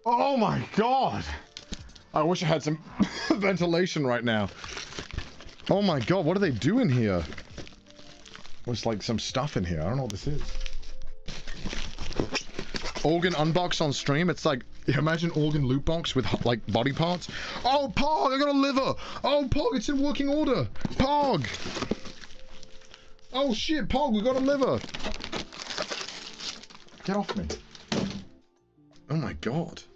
Oh my god! I wish I had some ventilation right now. Oh my god, what are they doing here? There's like some stuff in here. I don't know what this is. Organ unbox on stream. It's like, imagine organ loot box with like body parts. Oh, Pog, I got a liver. Oh, Pog, it's in working order. Pog. Oh shit, Pog, we got a liver. Get off me. Oh my god.